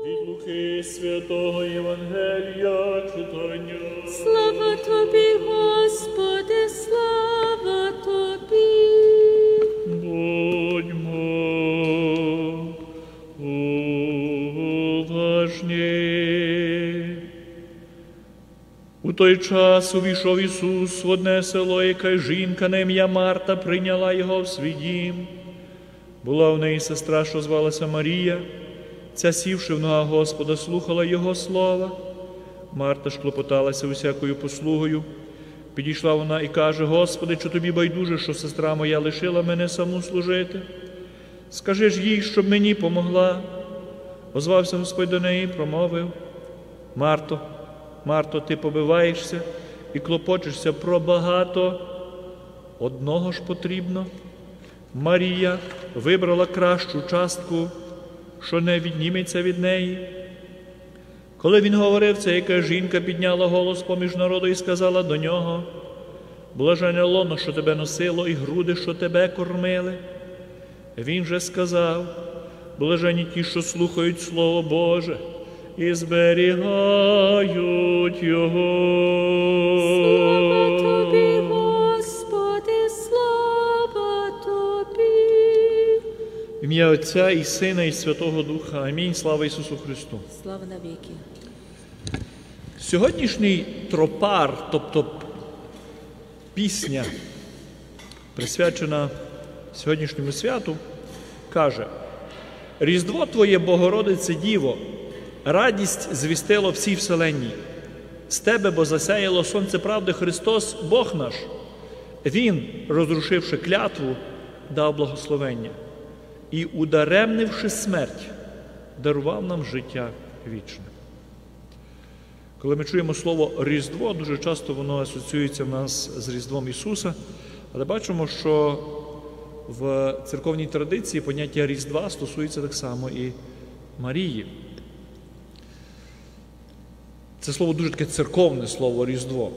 Від Луки святого Євангелія читання. Слава Тобі, Господи, слава Тобі. Будьмо уважні. У той час увійшов Ісус в одне село, яка жінка на ім'я Марта прийняла Його в свій дім. Була в неї сестра, що звалася Марія. Ця, сівши в ногах Господа, слухала Його слова. Марта ж клопоталася усякою послугою. Підійшла вона і каже: Господи, чи Тобі байдуже, що сестра моя лишила мене саму служити? Скажи ж їй, щоб мені помогла. Озвався Господь до неї і промовив: Марто, Марто, ти побиваєшся і клопочешся про багато. Одного ж потрібно. Марія вибрала кращу частку, що не відніметься від неї. Коли він говорив це, яка жінка підняла голос поміж народу і сказала до нього: Блаженне лоно, що тебе носило, і груди, що тебе кормили. Він же сказав: Блаженні ті, що слухають Слово Боже і зберігають Його. Слава Тобі, Господи, слава Тобі. В ім'я Отця і Сина, і Святого Духа. Амінь. Слава Ісусу Христу. Слава навіки. Сьогоднішній тропар, тобто пісня, присвячена сьогоднішньому святу, каже: «Різдво Твоє, Богородице Діво, радість звістило всій вселенній. З Тебе, бо засяяло сонце правди Христос, Бог наш. Він, розрушивши клятву, дав благословення. І, ударемнивши смерть, дарував нам життя вічне». Коли ми чуємо слово «Різдво», дуже часто воно асоціюється в нас з Різдвом Ісуса, але бачимо, що в церковній традиції поняття Різдва стосується так само і Марії. Це слово дуже таке церковне слово «Різдво».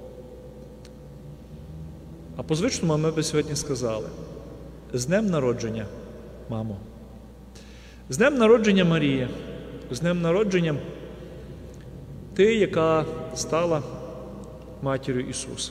А по-звичному ми би сьогодні сказали: «З днем народження, мамо! З днем народження, Марія! З днем народження ти, яка стала матір'ю Ісуса».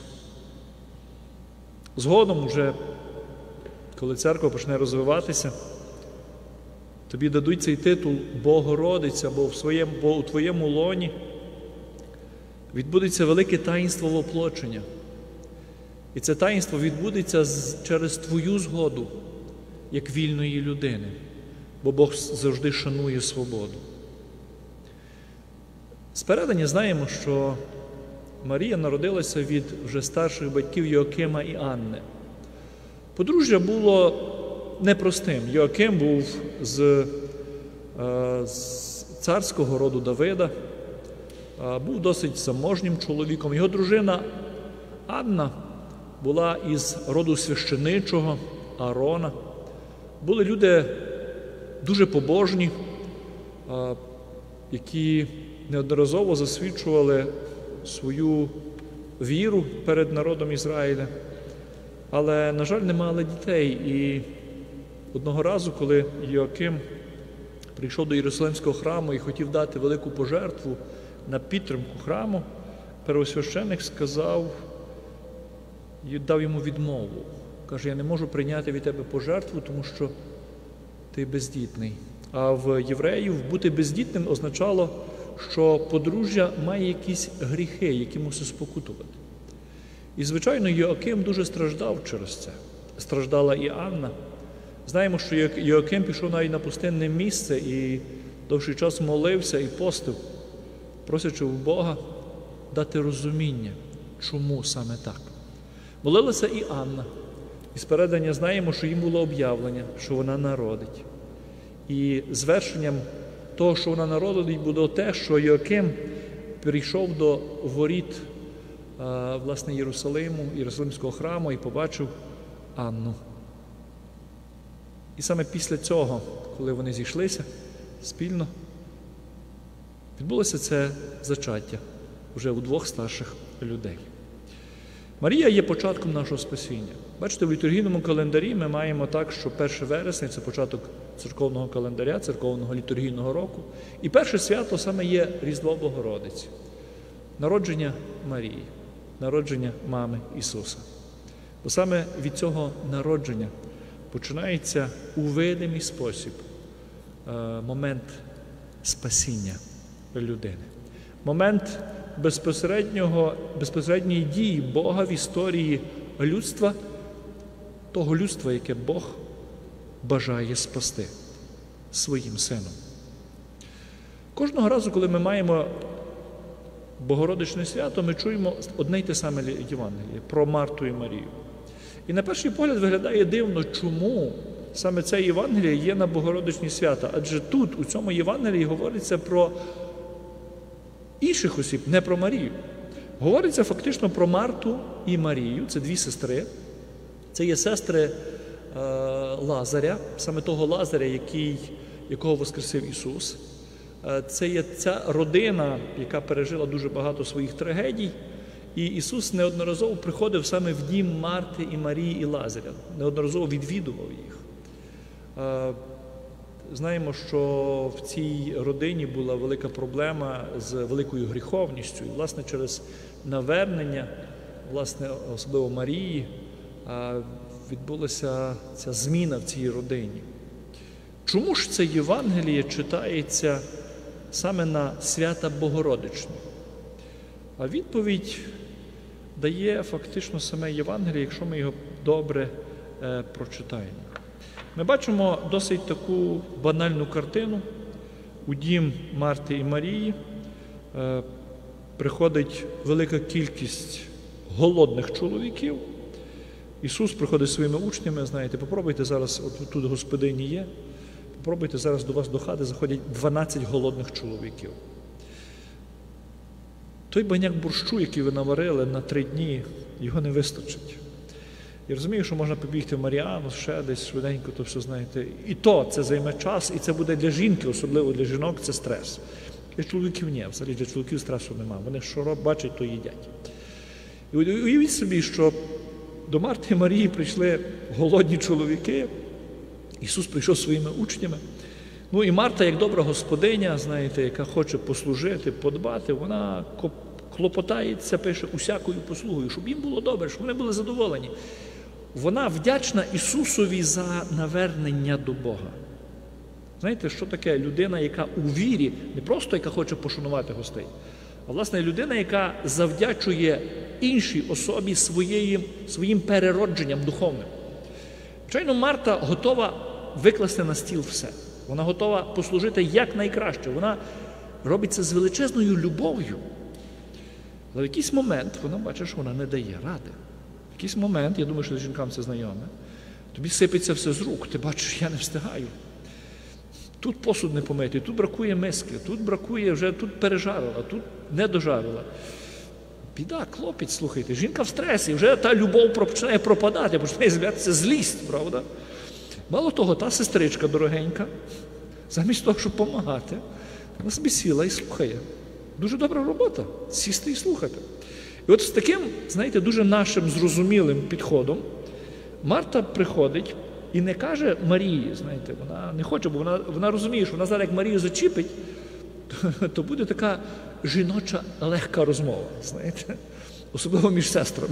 Згодом уже, коли церква почне розвиватися, тобі дадуть цей титул Богородиця, бо у твоєму лоні відбудеться велике таїнство воплочення. І це таїнство відбудеться через твою згоду, як вільної людини, бо Бог завжди шанує свободу. З передання знаємо, що Марія народилася від вже старших батьків Йоакима і Анни. Подружжя було непростим. Йоаким був з царського роду Давида, був досить заможнім чоловіком. Його дружина Анна була із роду священичого Аарона. Були люди дуже побожні, які неодноразово засвідчували свою віру перед народом Ізраїля. Але, на жаль, не мали дітей. І одного разу, коли Йоаким прийшов до Єрусалимського храму і хотів дати велику пожертву на підтримку храму, первосвященик сказав і дав йому відмову. Каже: «Я не можу прийняти від тебе пожертву, тому що ти бездітний». А в євреїв бути бездітним означало, що подружжя має якісь гріхи, які мусить спокутувати. І, звичайно, Йоаким дуже страждав через це. Страждала і Анна. Знаємо, що Йоаким пішов навіть на пустинне місце і довший час молився і постив, просячи в Бога дати розуміння, чому саме так. Молилася і Анна. І з передання знаємо, що їм було об'явлення, що вона народить. І звершенням того, що вона народить, буде те, що Йоаким прийшов до воріт власне Єрусалиму, Єрусалимського храму і побачив Анну. І саме після цього, коли вони зійшлися спільно, відбулося це зачаття вже у двох старших людей. Марія є початком нашого спасіння. Бачите, в літургійному календарі ми маємо так, що 1 вересня – це початок церковного календаря, церковного літургійного року. І перше свято саме є Різдво Богородиці. Народження Марії, народження мами Ісуса. Бо саме від цього народження починається у видимий спосіб момент спасіння людини. Момент безпосередньої дії Бога в історії людства, того людства, яке Бог бажає спасти своїм Сином. Кожного разу, коли ми маємо Богородичне свято, ми чуємо одне й те саме Євангеліє про Марту і Марію. І на перший погляд виглядає дивно, чому саме це Євангеліє є на Богородичні свята. Адже тут, у цьому Євангелії, говориться про інших осіб, не про Марію. Говориться фактично про Марту і Марію, це дві сестри. Це є сестри Лазаря, саме того Лазаря, якого воскресив Ісус. Це є ця родина, яка пережила дуже багато своїх трагедій. І Ісус неодноразово приходив саме в дім Марти і Марії і Лазаря. Неодноразово відвідував їх. Знаємо, що в цій родині була велика проблема з великою гріховністю. І, власне, через навернення, власне, особливо Марії, відбулася ця зміна в цій родині. Чому ж це Євангеліє читається саме на свята Богородичні? А відповідь дає фактично саме Євангеліє, якщо ми його добре прочитаємо. Ми бачимо досить таку банальну картину. У дім Марти і Марії приходить велика кількість голодних чоловіків. Ісус приходить зі своїми учнями, знаєте, попробуйте зараз, от тут господині є, попробуйте зараз до вас до хати, заходять 12 голодних чоловіків. Той баняк борщу, який ви наварили на 3 дні, його не вистачить. Я розумію, що можна побігти в Маріану, ще десь швиденько, то все, знаєте. І то це займе час, і це буде для жінки, особливо для жінок, це стрес. Для чоловіків ні, взагалі для чоловіків стресу немає. Вони що бачать, то їдять. І уявіть собі, що до Марти і Марії прийшли голодні чоловіки, Ісус прийшов зі своїми учнями. Ну і Марта, як добра господиня, знаєте, яка хоче послужити, подбати, вона клопотається, пише, усякою послугою, щоб їм було добре, щоб вони були задоволені. Вона вдячна Ісусові за навернення до Бога. Знаєте, що таке людина, яка у вірі, не просто яка хоче пошанувати гостей, а, власне, людина, яка завдячує іншій особі своїм переродженням духовним. Звичайно, Марта готова викласти на стіл все. Вона готова послужити якнайкраще. Вона робить це з величезною любов'ю. Але в якийсь момент вона бачить, що вона не дає ради. В якийсь момент, я думаю, що жінкам це знайоме, тобі сипеться все з рук, ти бачиш, я не встигаю. Тут посуд не помитий, тут бракує миски, тут бракує, вже тут пережарила, тут не дожарила. Біда, клопіт, слухайте, жінка в стресі, вже та любов починає пропадати, починає з'являтися злість, правда? Мало того, та сестричка дорогенька, замість того, щоб допомагати, вона собі сіла і слухає. Дуже добра робота – сісти і слухати. І от з таким, знаєте, дуже нашим зрозумілим підходом Марта приходить і не каже Марії, знаєте, вона не хоче, бо вона розуміє, що вона зараз, як Марію зачіпить, то буде така жіноча легка розмова, знаєте, особливо між сестрами.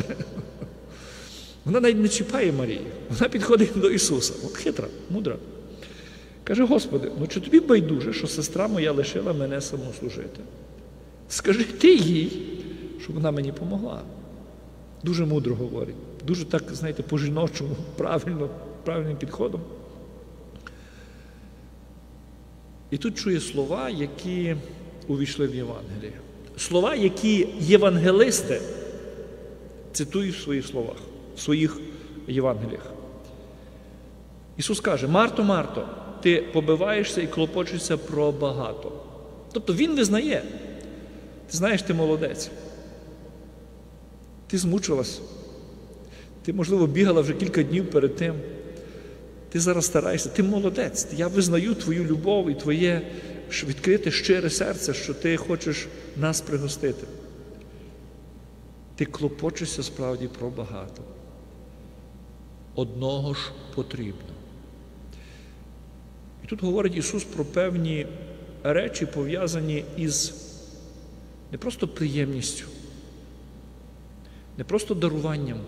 Вона навіть не чіпає Марії, вона підходить до Ісуса, от хитра, мудра. Каже, Господи, ну чи тобі байдуже, що сестра моя лишила мене самослужити? Скажи ти їй, щоб вона мені помогла. Дуже мудро говорить, дуже так, знаєте, по-жіночому, правильним підходом. І тут чує слова, які увійшли в Євангеліє. Слова, які євангелисти цитують в своїх словах, в своїх Євангеліях. Ісус каже, Марто, Марто, ти побиваєшся і клопочешся про багато. Тобто Він визнає, ти знаєш, ти молодець. Ти змучилась. Ти, можливо, бігала вже кілька днів перед тим. Ти зараз стараєшся. Ти молодець. Я визнаю твою любов і твоє відкрите, щире серце, що ти хочеш нас пригостити. Ти клопочешся справді про багато. одного ж потрібно. І тут говорить Ісус про певні речі, пов'язані із не просто приємністю, не просто даруванням,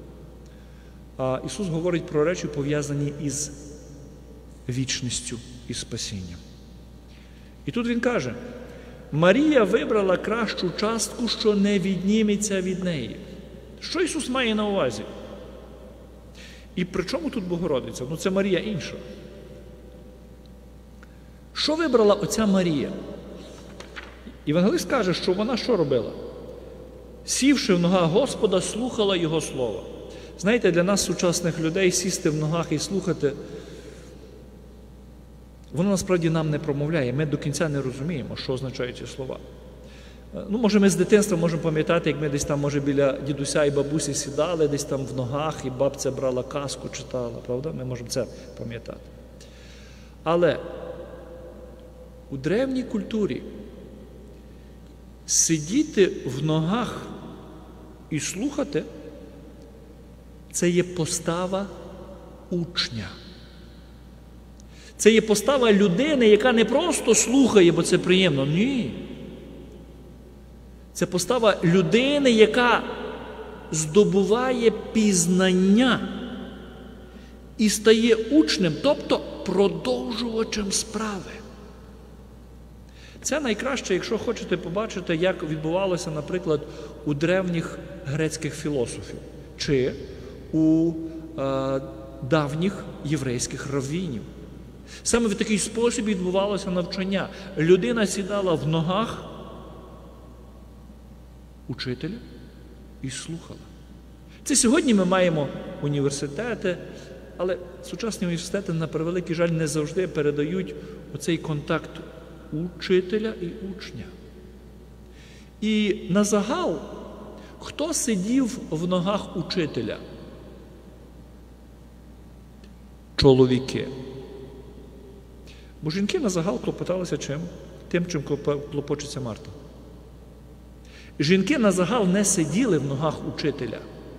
а Ісус говорить про речі, пов'язані із вічністю і спасінням. І тут Він каже, Марія вибрала кращу частку, що не відніметься від неї. Що Ісус має на увазі? І при чому тут Богородиця? Ну, це Марія інша. Що вибрала оця Марія? Євангелист каже, що вона що робила? Сівши в ногах Господа, слухала Його слова. Знаєте, для нас, сучасних людей, сісти в ногах і слухати, воно насправді нам не промовляє. Ми до кінця не розуміємо, що означають ці слова. Ну, може, ми з дитинства можемо пам'ятати, як ми десь там, може, біля дідуся і бабусі сідали, десь там в ногах, і бабця брала казку, читала, правда? Ми можемо це пам'ятати. Але у древній культурі сидіти в ногах і слухати – це є постава учня. Це є постава людини, яка не просто слухає, бо це приємно. Ні. Це постава людини, яка здобуває пізнання і стає учнем, тобто продовжувачем справи. Це найкраще, якщо хочете побачити, як відбувалося, наприклад, у древніх грецьких філософів чи у давніх єврейських раввінів. Саме в такий спосіб відбувалося навчання. Людина сідала в ногах учителя і слухала. Це сьогодні ми маємо університети, але сучасні університети, на превеликий жаль, не завжди передають оцей контакт учителя і учня. І на загал, хто сидів в ногах учителя? Чоловіки. Бо жінки на загал клопоталися чим? Тим, чим клопочеться Марта. Жінки на загал не сиділи в ногах учителя.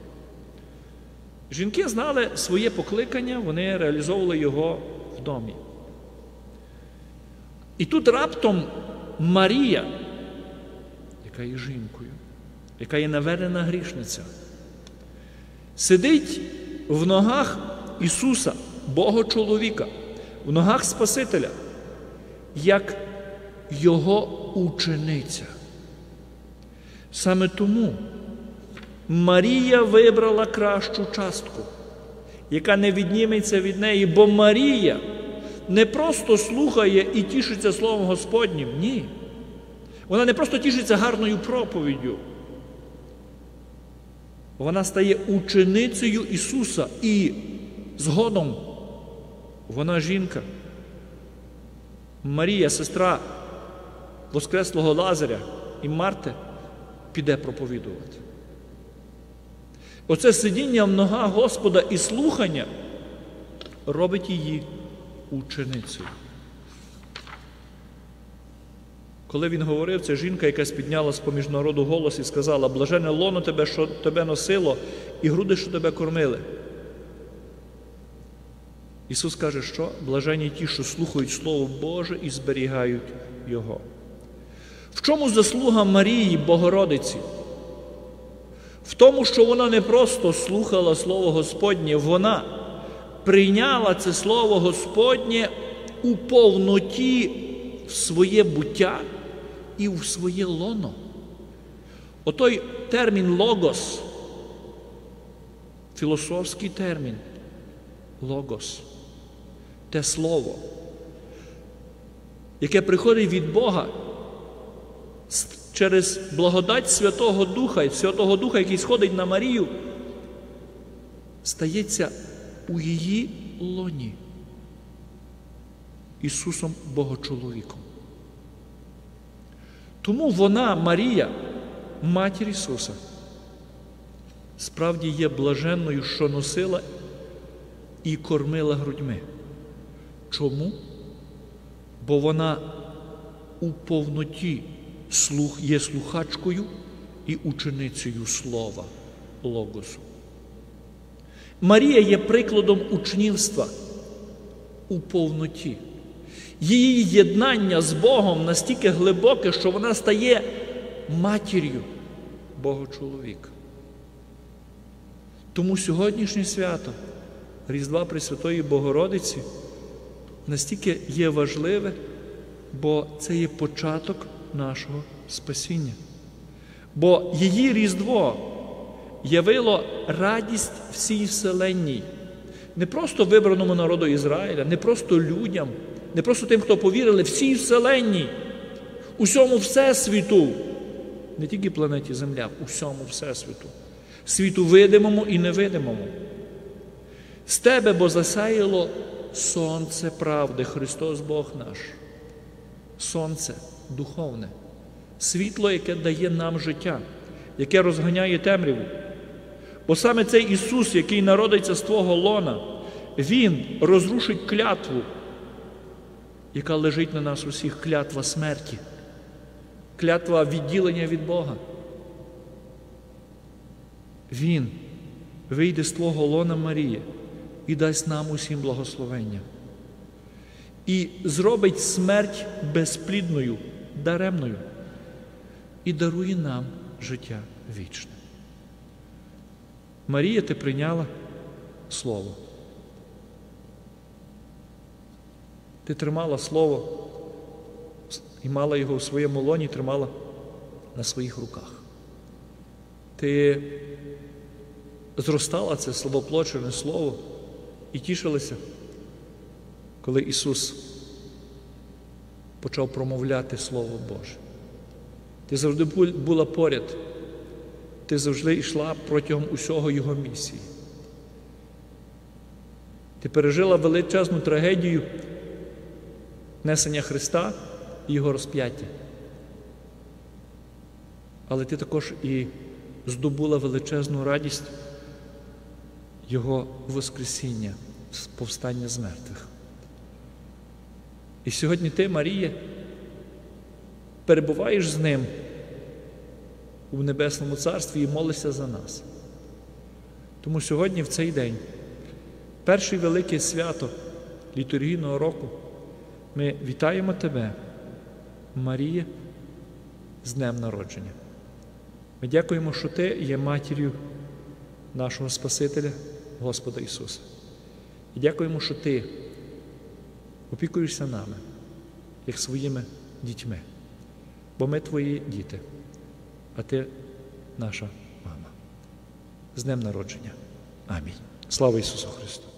Жінки знали своє покликання, вони реалізовували його в домі. І тут раптом Марія, яка є жінкою, яка є наведена грішниця, сидить в ногах Ісуса, Бога-чоловіка, в ногах Спасителя, як Його учениця. Саме тому Марія вибрала кращу частку, яка не відніметься від неї, бо Марія не просто слухає і тішиться Словом Господнім, ні. Вона не просто тішиться гарною проповіддю. Вона стає ученицею Ісуса і згодом вона жінка. Марія, сестра воскреслого Лазаря і Марти, піде проповідувати. Оце сидіння в ногах Господа і слухання робить її ученицею. Коли він говорив, це жінка, яка спідняла з-поміж народу голос і сказала: «Блажене лоно тебе, що тебе носило, і груди, що тебе кормили». Ісус каже, що блаженні ті, що слухають Слово Боже і зберігають Його. В чому заслуга Марії, Богородиці? В тому, що вона не просто слухала Слово Господнє, вона прийняла це Слово Господнє у повноті в своє буття і в своє лоно. Отой термін «логос», філософський термін «логос», те слово, яке приходить від Бога через благодать Святого Духа, який сходить на Марію, стається у її лоні Ісусом Богочоловіком. Тому вона, Марія, матір Ісуса, справді є блаженною, що носила і кормила грудьми. Чому? Бо вона у повноті є слухачкою і ученицею Слова, Логосу. Марія є прикладом учнівства у повноті. Її єднання з Богом настільки глибоке, що вона стає матір'ю Бога-чоловіка. Тому сьогоднішнє свято Різдва Пресвятої Богородиці настільки є важливе, бо це є початок нашого спасіння. Бо її Різдво явило радість всій вселенній. Не просто вибраному народу Ізраїля, не просто людям, не просто тим, хто повірили, всій вселенній, усьому всесвіту, не тільки планеті Земля, усьому всесвіту, світу видимому і невидимому. З тебе, бо засяяло сонце правди, Христос Бог наш. Сонце духовне, світло, яке дає нам життя, яке розганяє темряву. Бо саме цей Ісус, який народиться з твого лона, Він розрушить клятву, яка лежить на нас усіх, клятва смерті, клятва відділення від Бога. Він вийде з твого лона, Марія, і дасть нам усім благословення. І зробить смерть безплідною, даремною, і дарує нам життя вічне. Марія, ти прийняла Слово. Ти тримала Слово і мала його в своєму лоні, тримала на своїх руках. Ти зростала це словоплочене Слово і тішилася, коли Ісус почав промовляти Слово Боже. Ти завжди була поряд. Ти завжди йшла протягом усього Його місії. Ти пережила величезну трагедію несення Христа і Його розп'яття. Але ти також і здобула величезну радість Його воскресіння, повстання з мертвих. І сьогодні ти, Марія, перебуваєш з Ним у Небесному Царстві і молишся за нас. Тому сьогодні, в цей день, перше велике свято літургійного року, ми вітаємо тебе, Марія, з днем народження. Ми дякуємо, що ти є матір'ю нашого Спасителя, Господа Ісуса. І дякуємо, що ти опікуєшся нами, як своїми дітьми. Бо ми твої діти, а ти наша мама. З днем народження. Амінь. Слава Ісусу Христу!